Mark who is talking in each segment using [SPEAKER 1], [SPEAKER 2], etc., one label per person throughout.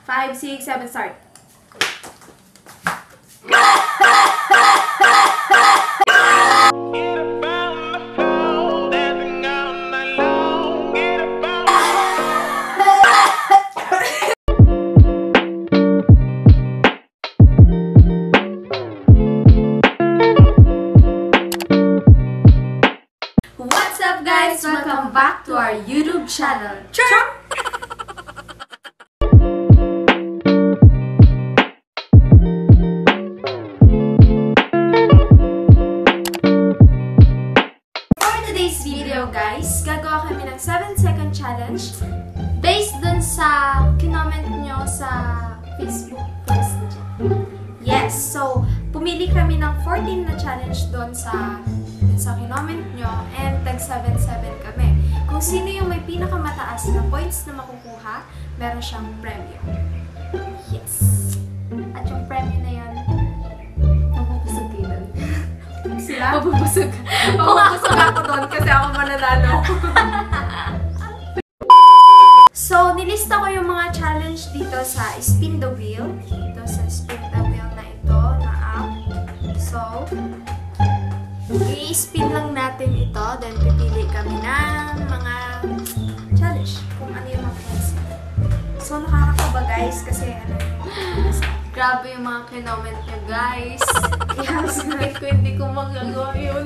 [SPEAKER 1] 5, 6, 7, start. What's up guys? Welcome back to our YouTube channel. Guys, gagawa kami ng 7-second challenge based dun sa kinoment nyo sa Facebook post. Yes, so pumili kami ng 14 na challenge dun sa kinoment nyo and tag 7-7 kami. Kung sino yung may pinakamataas na points na makukuha, meron siyang premyo. Yes. At yung premyo na yun, mapupusog kayo dun. Sila? Mapupusog. Mapupusog ako doon kasi ako mananalo. So, nilista ko yung mga challenge dito sa Spin the Wheel. Dito sa Spin the Wheel na ito, na app. So, i-spin lang natin ito. Then, pipili kami ng mga challenge. Kung ano yung mga points. So, nakakakaba guys kasi ano grabe yung mga kinoment nyo, guys. Yes, hindi ko magagawa yun.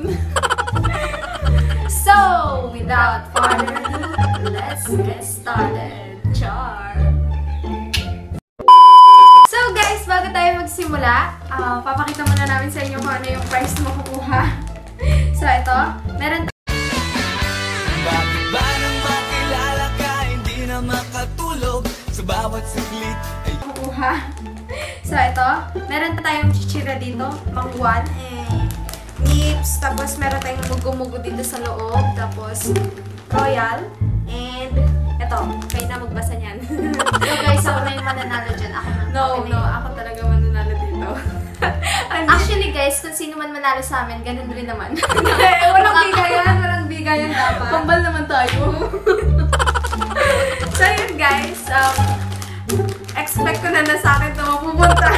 [SPEAKER 1] So, without further ado, let's get started. Char! So, guys, bago tayo magsimula, papakita muna namin sa inyo kung ano yung prize na makukuha. So, ito, meron
[SPEAKER 2] bakit ba nang makilala ka, hindi na makatulog sa bawat saglit ay
[SPEAKER 1] makukuha. So, ito, meron tayong chichira dito, mangwan, nips, tapos meron tayong mugo-mugo dito sa loob, tapos royal, and ito, kayo na magbasa niyan.
[SPEAKER 3] So guys, ako na yung mananalo dyan. Ako na.
[SPEAKER 1] No, ako talaga mananalo dito.
[SPEAKER 3] Actually guys, kung sino man manalo sa amin, ganun rin naman.
[SPEAKER 1] Walang bigayan dapat. Kambal naman tayo. So yun guys, expect ko na sa akin na mapupunta.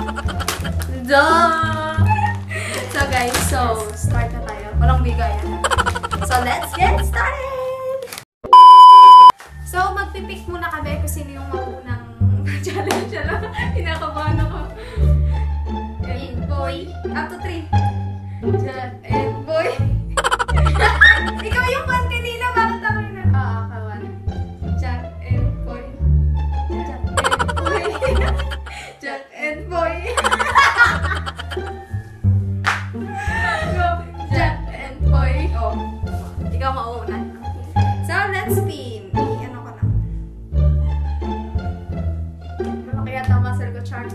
[SPEAKER 1] Duh! So guys, start na tayo. Walang bigayan. So let's get started! So magpipick muna kami kung sino yung maunang challenge. Kinakabahan ako. And boy. Up to 3. And boy. Ikaw yung one kanina. Bakit ako yun? Kawan. Jack and boy. Jack and boy. Jack and boy. Go. Jack and boy. Oh. Ikaw mauuna. So, let's spin. Ano ka na? Malaki yata ang muscle ko, Char.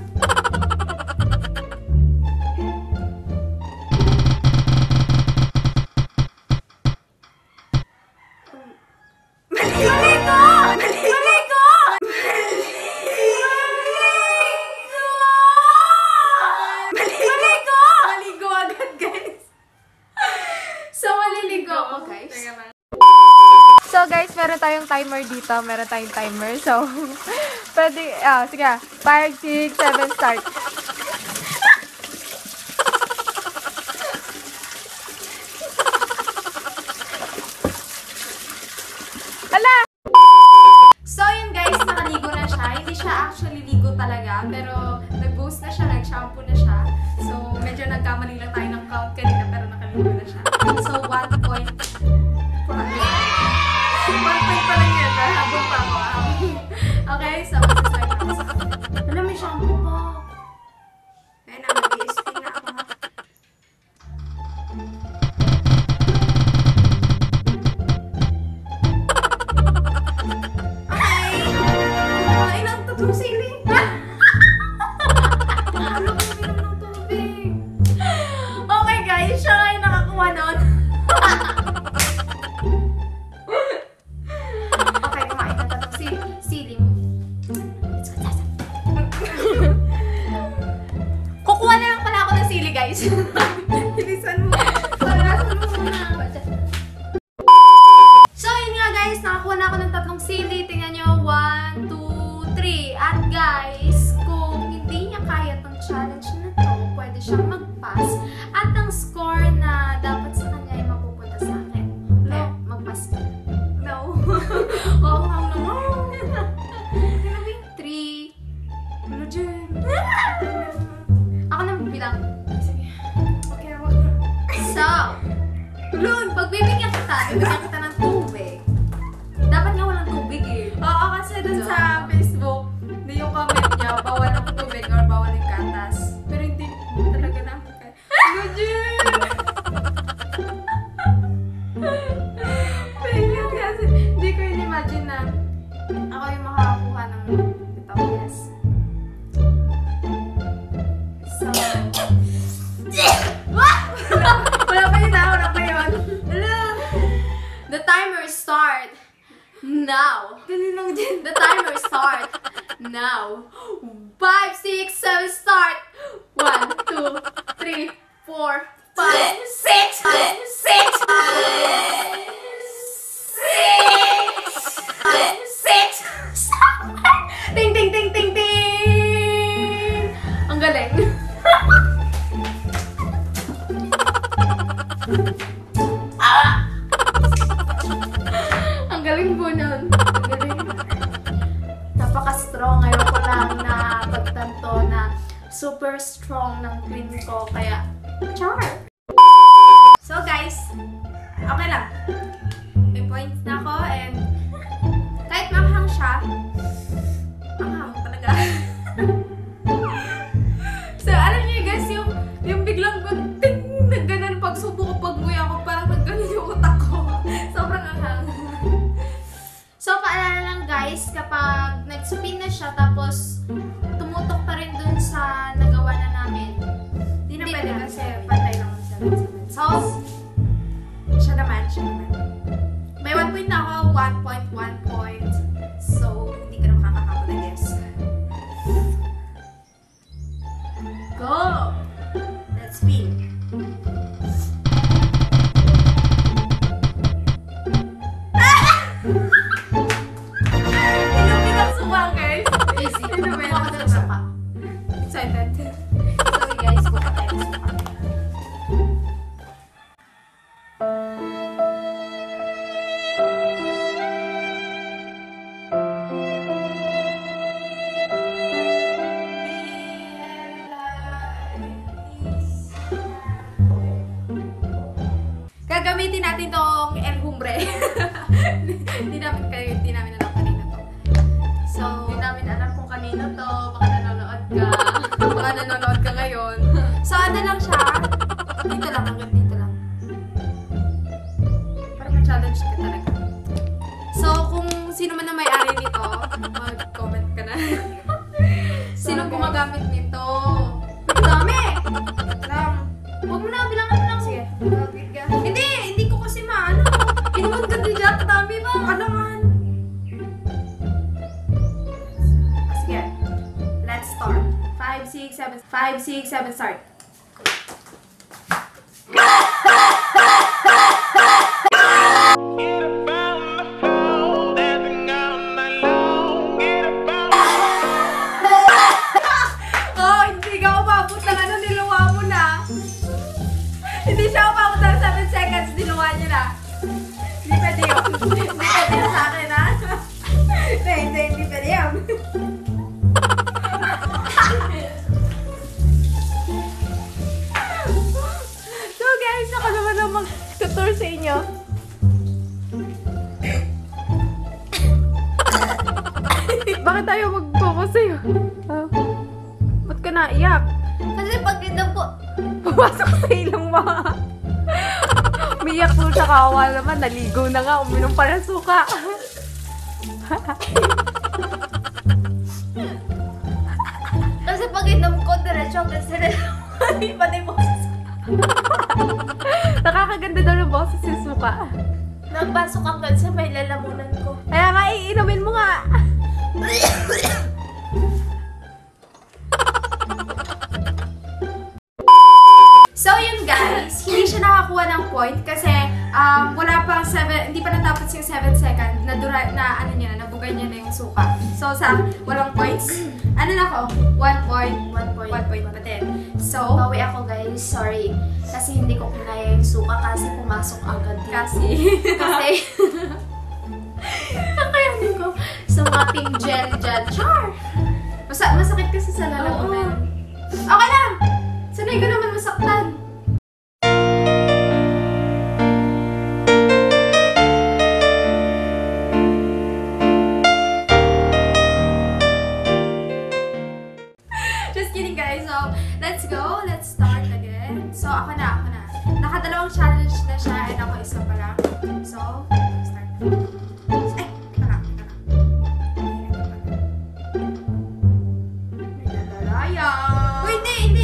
[SPEAKER 1] So guys, meron tayong timer dito. Meron tayong timer. So, pwede, sige, 5, 6, 7, start. Ala! So yun guys, nakaligo na siya. Hindi siya actually ligo talaga. Pero nag-boost na siya, nag-shampoo na siya. So, medyo nagkamali lang tayo ng count kanina. Pero nakaligo na siya. So, 1 point. 1 point pa lang yan. Habang pa ako. Okay, so mag-start na ako. Alam, may shampoo po. Ayun na, mag-i-spin na ako. Okay! Kumain ang tatlong sili. Ano ko uminom ng tubig? Okay guys, siya ay nakakuha nun. Kukuha na lang pala ako ng sili, guys. Bilisan mo. Parasan mo muna. So, yun nga, guys. Nakakuha na ako ng 3 sili. Tingnan nyo. 1, 2, 3. At, guys, Pag bibigyan kita ng tubig. Dapat nga walang tubig eh.
[SPEAKER 3] Oo, kasi dun sa Facebook, hindi yung comment niya, bawal ang tubig or bawal yung gatas. Pero hindi talaga namin kaya. Ganyan kasi, hindi ko in-imagine na ako yung makakakuha ng ito. Yes. So, wala pa yun.
[SPEAKER 1] The timer start now.
[SPEAKER 3] Dali lang dyan.
[SPEAKER 1] The timer start now. 5, 6, 7, start. 1, 2, 3, 4, 5, 6, 6. Ting, ting, ting, ting, ting. Ang galing.
[SPEAKER 3] Ang galing po nun. Ang galing.
[SPEAKER 1] Napaka-strong. Ngayon ko lang na pagtanto na super strong ng twin ko. Kaya, char!
[SPEAKER 3] So guys, okay lang. May points na ako and kahit maanghang siya, maanghang talaga. So alam niyo guys, yung biglang ting na ganun pagsubo ko, pag-nguya ko, parang nagganon yung utak ko. Sobrang anghang.
[SPEAKER 1] So, paalala lang guys, kapag nag-spin na siya tapos tumutok pa rin dun sa nagawa na namin.
[SPEAKER 3] Hindi na pwede kasi pantay lang sa 7. So, siya naman. May 1 point na ako, 1 point. So, hindi ka na makakakabot, I guess. Go! Let's spin. Pinagsuwang guys.
[SPEAKER 1] Easy.
[SPEAKER 3] Ano ba yun?
[SPEAKER 1] Buka ka ng suka.
[SPEAKER 3] Excited.
[SPEAKER 1] Sorry guys, buka tayo ng suka.
[SPEAKER 3] Gagamitin natin tong El Humbre. Hindi namin alam kanino to. So,
[SPEAKER 1] Hindi namin alam kung kanino to. Baka nanonood ka.
[SPEAKER 3] baka nanonood ka ngayon. So, ano lang siya? Dito lang, hanggang dito lang. Parang ma-challenge ka talaga. So, kung sino man ang may-ari nito, mag-comment ka na. Sinong gumagamit nito? Ang dami! Lang. Huwag mo na, bilangan mo lang. Sige. Hindi ko kasi maano. Inuman ka din dyan, dami ba? Alangan. Sige. Let's start. 5, 6, 7, start. Oh, hindi ka umabot ng ano, niluwa mo na. Hindi siya umabot ng 7 seconds, niluwa niya na. Hindi pwede yun. Hindi pwede yun sa akin, ha? Hindi pwede yun. So guys, ako naman ang mag-tutor sa inyo. Bakit tayo mag-focus sa'yo? Ba't ka naiyak?
[SPEAKER 1] Kasi pag ito po,
[SPEAKER 3] Pumasok sa ilong mo. Umiyak po sa kawa naman. Naligo na nga. Uminom pa ng suka.
[SPEAKER 1] kasi pag inom ko, diretso kasi iba na yung boses.
[SPEAKER 3] Nakakaganda daw ng boses yung suka.
[SPEAKER 1] Nagpasok agad sa may lalamunan ko.
[SPEAKER 3] Kaya nga, iinumin mo nga. So yun guys, hindi siya nakakuha ng point kasi wala pang 7, hindi pa natapos yung 7 second na ano niya, nabugay niya na yung suka. So sa walang points, ano na ako? 1 point. 1 point pa din. So,
[SPEAKER 1] Bawi ako guys, sorry. Kasi hindi ko kinaya yung suka kasi pumasok agad dito.
[SPEAKER 3] kasi
[SPEAKER 1] Kakayanin ko sa mating gel dyan. Char!
[SPEAKER 3] masakit kasi sa lalamunan. Okay lang! Sanay ko naman masaktan.
[SPEAKER 1] Okay, so let's go. Let's start again. So ako na. Nakadalawang challenge na siya and ako isa pa lang. So, start. Ay, tara. Nalalaya. Uy, hindi.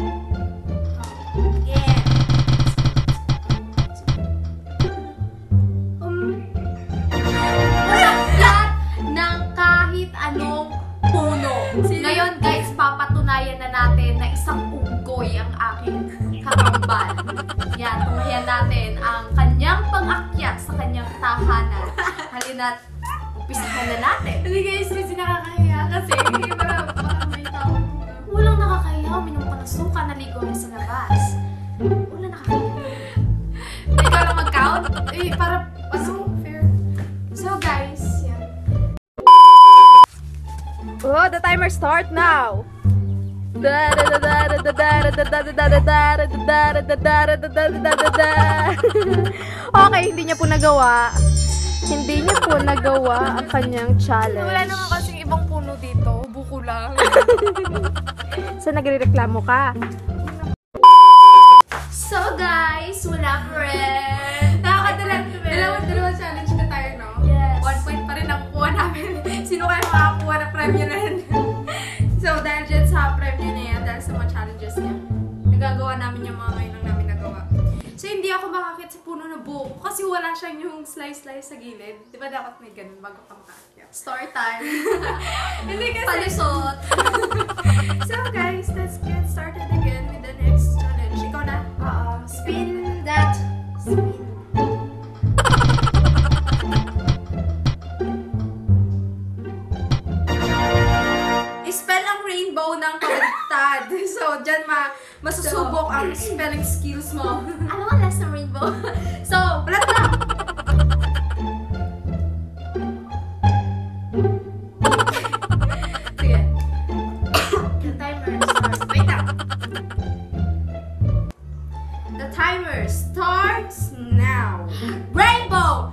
[SPEAKER 1] Again. Ulat ng kahit anong puno. Ngayon guys, papatunayan na natin na isang unggoy ang aking kakambal. Yan, tunghayan natin ang kanyang pang-akyat sa kanyang tahanan. Halina't umpisahan na natin.
[SPEAKER 3] Hindi guys, kasi nakakahiya kasi baka may tao.
[SPEAKER 1] Walang nakakahiya, uminom ka ng suka, naligo na sa labas. Walang nakakahiya.
[SPEAKER 3] Ikaw lang mag-count? Para, fair.
[SPEAKER 1] So guys, yan.
[SPEAKER 4] Oh, the timer start now. Okay, hindi niya po nagawa. Hindi niya po nagawa ang kanyang challenge.
[SPEAKER 3] Wala naman kasing ibang puno dito. Buko lang.
[SPEAKER 4] So, nagrereklamo ka.
[SPEAKER 1] So guys, wala pa rin.
[SPEAKER 3] Dalawang challenge na tayo, no?
[SPEAKER 1] Yes.
[SPEAKER 3] 1 point pa rin ang kuha namin. Sino kaya makakuha na premyo na yan? So, dahil dyan sa premyo na yan, dahil sa mga challenges niya, nagagawa namin yung mga ngayon lang namin nagawa. So, hindi ako makakit sa puno na buko kasi wala siyang yung slice-slice sa gilid. Di ba dapat may ganun bago ka makakit?
[SPEAKER 1] Story time.
[SPEAKER 3] Hindi kasi...
[SPEAKER 1] Palusot.
[SPEAKER 3] So, guys, let's get started again with the next challenge. Ikaw na?
[SPEAKER 1] Spin that. Spin.
[SPEAKER 3] I-spell ang rainbow ng kaligtad. So, dyan masusubok ang spelling skills mo.
[SPEAKER 1] Ano ang last ng rainbow? So,
[SPEAKER 3] Balat lang! Sige.
[SPEAKER 1] the timer starts.
[SPEAKER 3] Wait lang.
[SPEAKER 1] The timer starts now. Rainbow.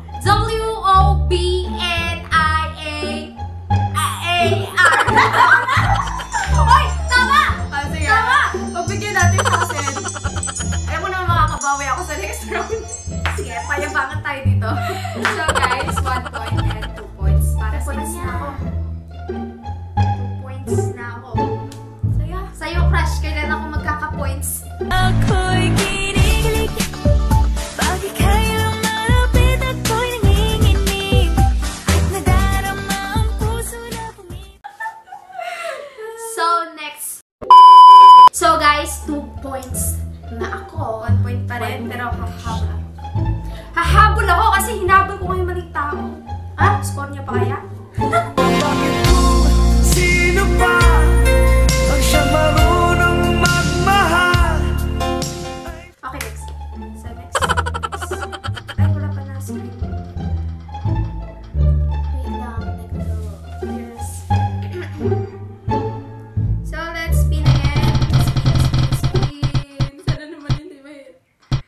[SPEAKER 1] W-O-B-N-I-A-A-R. Oy, tama!
[SPEAKER 3] Sige.
[SPEAKER 1] Tama!
[SPEAKER 3] Pagbigyan natin siya kasi ayaw ko naman makakabawi ako sa next round.
[SPEAKER 1] Sige, payabangan tayo dito.
[SPEAKER 3] So guys, 1 point and 2 points para sa
[SPEAKER 1] Points
[SPEAKER 3] inyo.
[SPEAKER 1] na ako. 2 points na ako. Sa'yo, crush, kailan ako magkaka-points?
[SPEAKER 5] Ako'y kinikilig, bakit kailang malapit ako'y nanginginig at nadarama ang puso na pumipig.
[SPEAKER 1] So, next. So, guys, 2 points na ako.
[SPEAKER 3] 1 point pa rin,
[SPEAKER 1] 1
[SPEAKER 3] pero hahabol ako.
[SPEAKER 1] Hahabol ako kasi hinabol ko ngayon maling tao. Ah, score niya pa kaya?
[SPEAKER 2] Bakit sino pa ang siyang marunong magmahal?
[SPEAKER 1] Okay, next. So, next. Ay, wala pa na screen. Wait lang. Yes. So, let's spin again. Spin.
[SPEAKER 3] Sana naman hindi ba yun?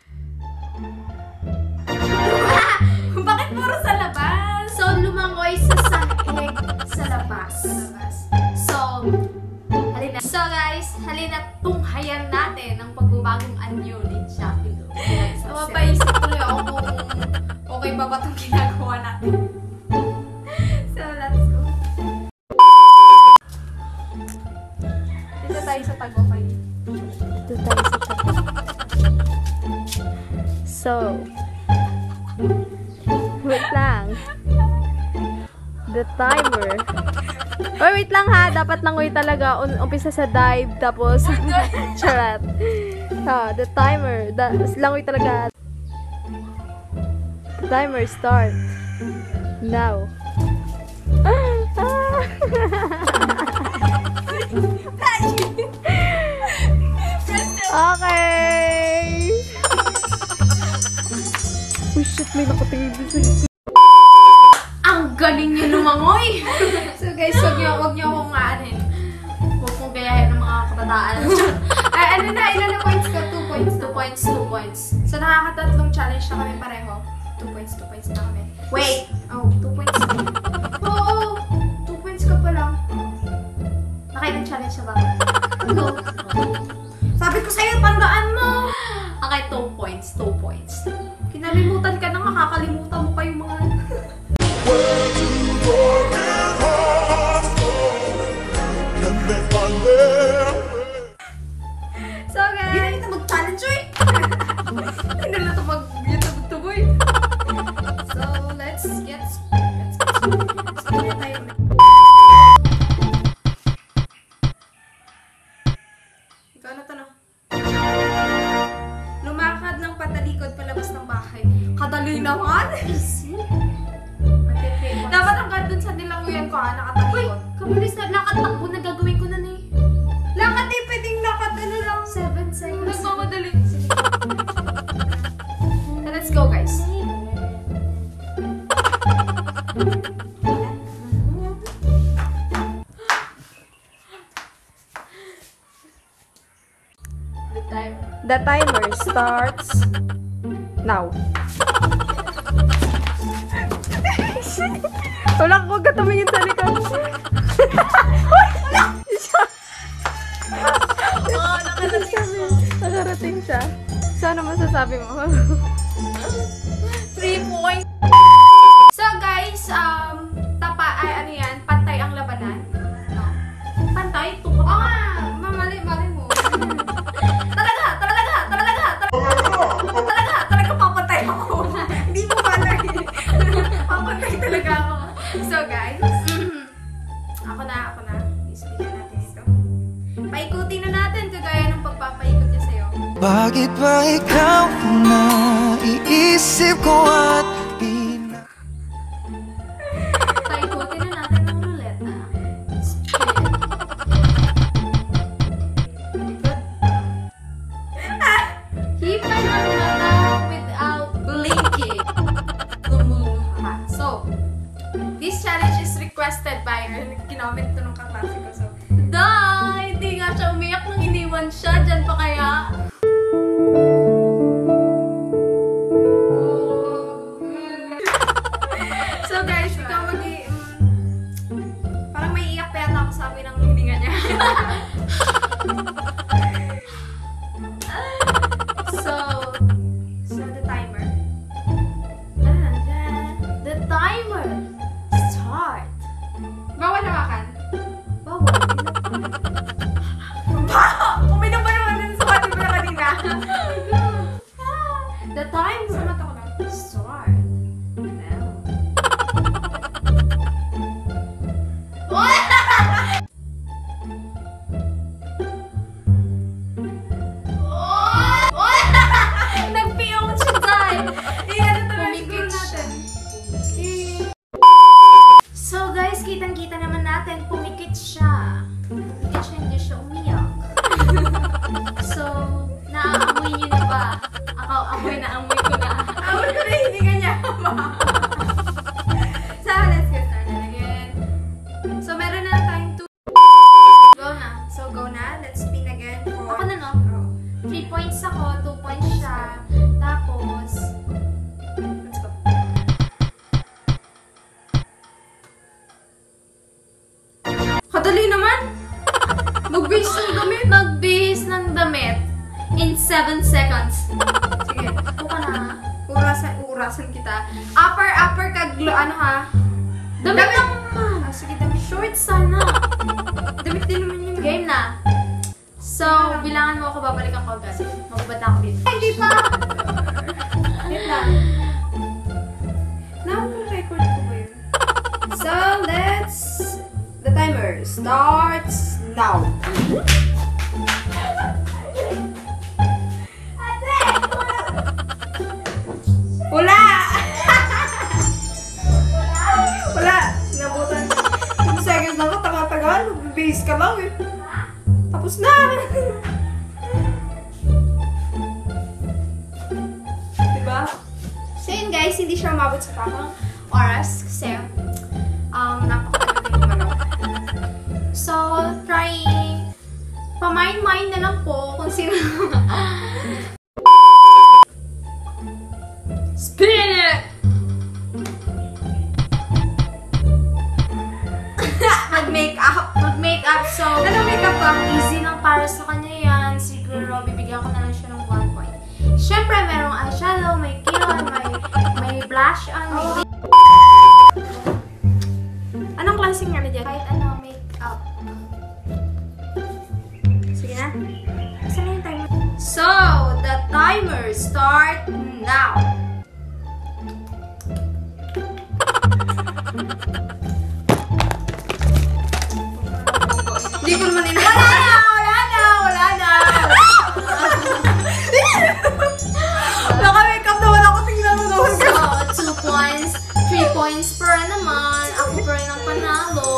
[SPEAKER 1] Bakit puro sa labas? So, lumangoy sa sahig sa labas. So, halina. So, guys, halina tunghayan natin ang pagbabagong anyo ni Jackie Lou.
[SPEAKER 3] Mapaisip tuloy ako kung okay ba ba itong ginagawa natin. So, let's go. Dito tayo sa Tagumpay.
[SPEAKER 4] Ito tayo sa tabi. So, wait lang. The timer. Oh, wait lang ha. Dapat langoy talaga. Umpisa sa dive, tapos charat. The timer. Langoy talaga. The timer start. Now. Okay. Oh shit, may nakatingin din sa likod.
[SPEAKER 1] Ang galing niyo lumangoy!
[SPEAKER 3] So guys, wag niyo akong maanin.
[SPEAKER 1] Huwag mong gayahin ng mga kabataan.
[SPEAKER 3] Ay, ano na, ilan na points ka? 2 points.
[SPEAKER 1] 2 points, 2 points.
[SPEAKER 3] So nakakatatlong challenge na kami pareho. 2 points na kami.
[SPEAKER 1] Wait!
[SPEAKER 3] Oh, 2 points na. Oo, 2 points ka pa lang.
[SPEAKER 1] Nakailang challenge na ba? Tatlo. Sabi ko sa'yo, tandaan mo.
[SPEAKER 3] Okay, 2 points. 2 points.
[SPEAKER 1] Kinalimutan ka na, makakalimutan mo pa yung mga...
[SPEAKER 3] So guys,
[SPEAKER 1] Hindi na kita mag-challenge, oy!
[SPEAKER 3] hindi na ito mag-YouTube-tuboy. So, let's get started tayo. Ikaw na to, no? Lumakad ng patalikod palabas ng bahay. Kadali naman!
[SPEAKER 1] Easy.
[SPEAKER 3] Dapat hanggang dun sa nilanguyan ko, nakatalikod.
[SPEAKER 1] Kabilis na, lakad takbo na gagawin ko na eh.
[SPEAKER 3] Lakad eh, pwedeng lakad ano lang.
[SPEAKER 1] 7 seconds.
[SPEAKER 3] Nagmamadali. Let's go, guys.
[SPEAKER 4] The timer starts now. Wala, huwag ka tumingin sa likod. Nakarating siya. Sana masasabi mo.
[SPEAKER 3] 3 points. So, guys, ano yan? Pantay ang labanan. No? Pantay? Tukot. Oo nga! Mali mo. Talaga papantay ako. Hindi mo malay. Papantay talaga ako. So, guys, ako na. Isipin na natin ito. Paikutin na natin kagaya ng pagpapaikot niya sa'yo.
[SPEAKER 2] Bakit ba ikaw na iisip ko at
[SPEAKER 1] Paikutin na natin ng ruleta.
[SPEAKER 3] Hipay ng mata without blinking. Lumuluha. So, this challenge is requested by kinoment to nung kaklase ko. So, hindi nga siya umiyak nung iniwan siya. Diyan pa kaya? So guys, ikaw parang may iyak pa yata ako sabi ng hininga niya. So the timer.
[SPEAKER 1] The timer. Start.
[SPEAKER 3] Bawal hawakan.
[SPEAKER 1] Bawal.
[SPEAKER 3] Uminom ba naman din sa pati mo na kanina?
[SPEAKER 1] The timer.
[SPEAKER 3] Sa mata ko lang.
[SPEAKER 1] Start. Now.
[SPEAKER 3] Nagpiyong siya dahil. Iyan na talaga
[SPEAKER 1] Pumikit
[SPEAKER 3] natin.
[SPEAKER 1] So guys, kitang-kita naman natin, pumikit siya. Pumikit siya, hindi siya umiyak. So, naaamoy niyo na ba? Ako, amoy ko na.
[SPEAKER 3] Amoy ko na hindi kanya. So, let's get started again. So, meron na tayong 2. Go na. So, go na. Let's spin again.
[SPEAKER 1] Ako na, no? 3 points ako, 2 points siya. Tapos,
[SPEAKER 3] Let's go. Kadali naman. Magbihis ng damit.
[SPEAKER 1] magbihis ng damit in 7 seconds.
[SPEAKER 3] Sige.
[SPEAKER 1] Ito ka na.
[SPEAKER 3] Urasan kita. Upper kag ano ha?
[SPEAKER 1] Damit lang naman.
[SPEAKER 3] Ah, sige, damit.
[SPEAKER 1] Short sana.
[SPEAKER 3] Damit din naman yun.
[SPEAKER 1] Game na. So, bilangan mo ako, babalikan ko agad. Magbabad ako dito.
[SPEAKER 3] Ay, hindi pa! Wait lang. Na-record ko ba yun? So, the timer starts now. Wala! Wala! Nabutan. 2 seconds na ako, tagal-tagal. Base ka lang eh. Tapos na! Diba? So yun guys, hindi siya umabot sa tamang oras kasi napakatagal din naman ako. So, trying pamind-mind na lang po kung sino spin it!
[SPEAKER 1] Mag-makeup. So,
[SPEAKER 3] Ano makeup ba?
[SPEAKER 1] easy lang para para sa kanya yan, siguro bibigyan ko na lang siya ng 1 point. Siyempre, merong eyeshadow, may kilay, may blush on, may anong klaseng ano dyan? Kahit ano, make-up. Sige na. Saan na yung timer? So, the timer start now.
[SPEAKER 3] Hindi ko naman
[SPEAKER 1] Wala na!
[SPEAKER 3] Naka-makeup naman ako. Tingnan mo naman.
[SPEAKER 1] So, 2 points, 3 points per naman. Ako pa rin ang panalo.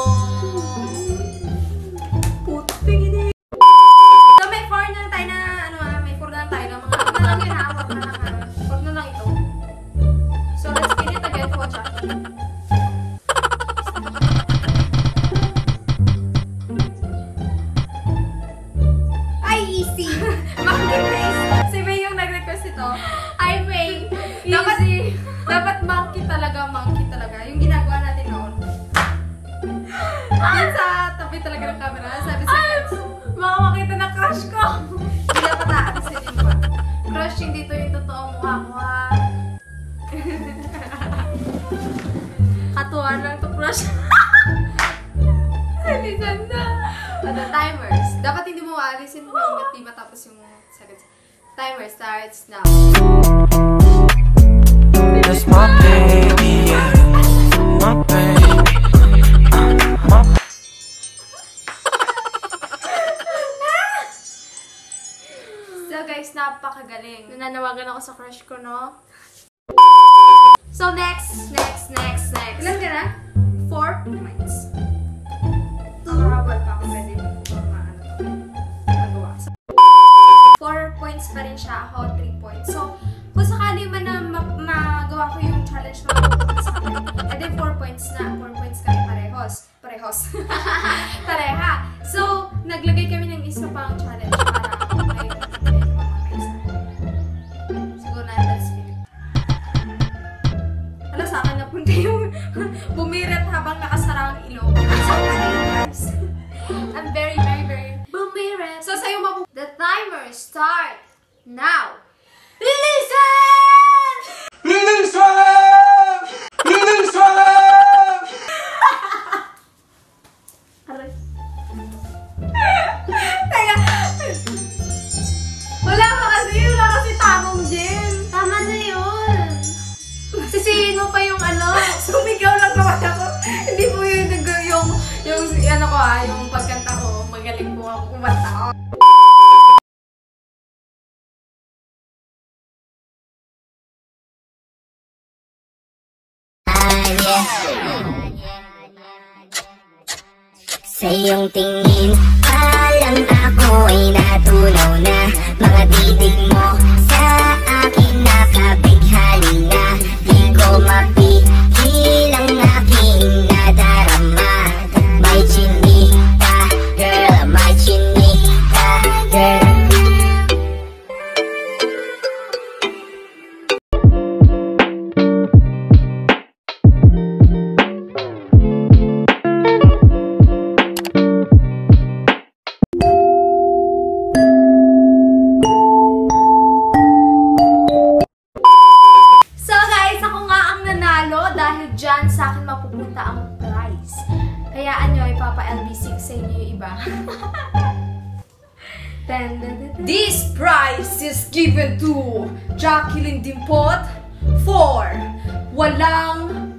[SPEAKER 3] Puting ini.
[SPEAKER 1] So, may 4 na tayo na, may 4 na tayo na mga, wag na lang yun ha, wag na lang ito. So, let's spin it again for Jackie.
[SPEAKER 3] Ay, easy. Monkey face. Si May yung nag-request ito.
[SPEAKER 1] Ay, May,
[SPEAKER 3] Dapat, dapat monkey talaga. Yung ginagawa natin noon. Yan sa tabi talaga ng camera. Sabi sa
[SPEAKER 1] baka makita na crush ko.
[SPEAKER 3] hindi dapat aatasin yun ba?
[SPEAKER 1] Crush, hindi to yung totoong mukha ko ha. Katuwaan lang to crush.
[SPEAKER 3] Hindi ganda.
[SPEAKER 1] The timers.
[SPEAKER 3] Dapat hindi mo aalisin mo hanggat di matapos yung sagot.
[SPEAKER 1] Timer starts now.
[SPEAKER 2] That's my baby, yeah. My baby.
[SPEAKER 1] So guys, napakagaling. Nananawagan ako sa crush ko, no? So next.
[SPEAKER 3] Ilan ka na?
[SPEAKER 1] 4 points.
[SPEAKER 3] Nakahabol pa ako pwede mo kung magawa.
[SPEAKER 1] 4 points pa rin siya. Ako, 3 points. So, kung sakali man na magawa ko yung challenge na mapupunta sa akin, edi 4 points na. 4 points kami parehos. Pareha. So, naglagay kami ng isa pang challenge para may isa. Siguro na, let's feel it. Alam, sa akin napunta yung bumirat habang nakasara ang ilong. So, guys. I'm very bumirat. So, sa'yo the timer start now. Listen!
[SPEAKER 2] Release one! Release one!
[SPEAKER 1] Aray.
[SPEAKER 3] Teka! Wala kasi tamang din.
[SPEAKER 1] Tama na yun. Sisihin mo pa yung ano.
[SPEAKER 3] Sumigaw lang naman ako. Hindi po yung pagkanta ko, magaling po ako kumanta.
[SPEAKER 6] Sa iyong tingin, parang ako ay natunaw na. Mga titig mo sa akin nakabighali na. Di ko mapigil ang aking nadarama. May chinita, girl, may chinita, girl.
[SPEAKER 1] Dahil dyan sa akin mapupunta ang prize. Hayaan nyo, ipapa-LB6 sa inyo yung iba.
[SPEAKER 3] This prize is given to Jacqueline Dimpot for walang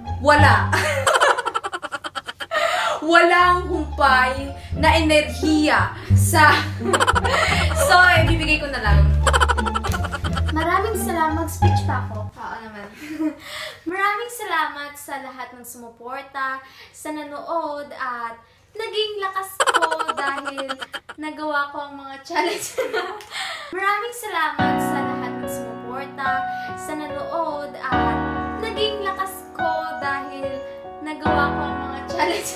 [SPEAKER 3] humpay na enerhiya sa so, ibibigay ko na lang.
[SPEAKER 1] Maraming salamat. Speech pa ako.
[SPEAKER 3] Oo naman.
[SPEAKER 1] Maraming salamat sa lahat ng sumuporta, sa nanood, at naging lakas ko dahil nagawa ko ang mga challenge. Maraming salamat sa lahat ng sumuporta, sa nanood, at naging lakas ko dahil nagawa ko ang mga challenge.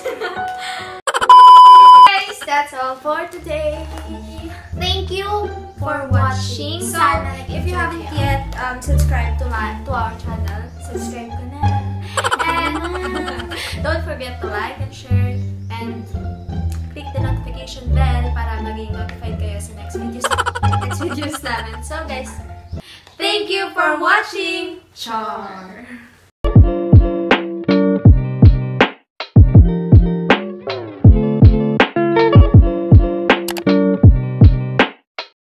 [SPEAKER 1] Guys, that's all for today. Thank you for watching.
[SPEAKER 3] So,
[SPEAKER 1] if you haven't yet subscribed to our channel, subscribe ko na. And don't forget to like and share and click the notification bell para maging notified kayo sa next videos namin. So guys, thank you for watching! Char!